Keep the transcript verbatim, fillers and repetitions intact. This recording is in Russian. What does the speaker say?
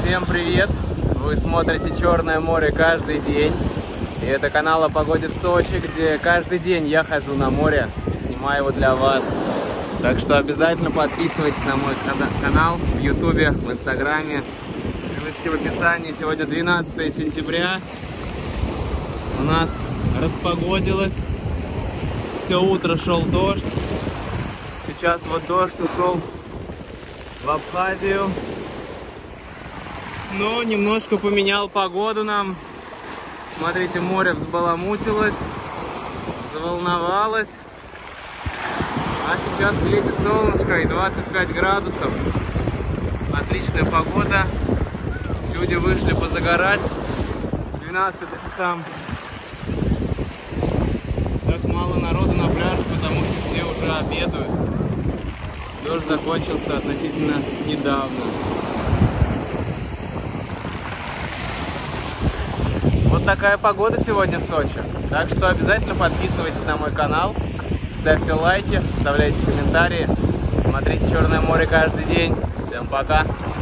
Всем привет! Вы смотрите Черное море каждый день. И это канал о погоде в Сочи, где каждый день я хожу на море и снимаю его для вас. Так что обязательно подписывайтесь на мой канал в ютубе, в инстаграме. Ссылочки в описании. Сегодня двенадцатое сентября. У нас распогодилось. Все утро шел дождь. Сейчас вот дождь ушел в Абхазию. Но немножко поменял погоду нам. Смотрите, море взбаламутилось, заволновалось. А сейчас светит солнышко и двадцать пять градусов. Отличная погода. Люди вышли позагорать к двенадцати часам. Так мало народу на пляже, потому что все уже обедают. Дождь закончился относительно недавно. Вот такая погода сегодня в Сочи. Так что обязательно подписывайтесь на мой канал, ставьте лайки, оставляйте комментарии. Смотрите Черное море каждый день. Всем пока!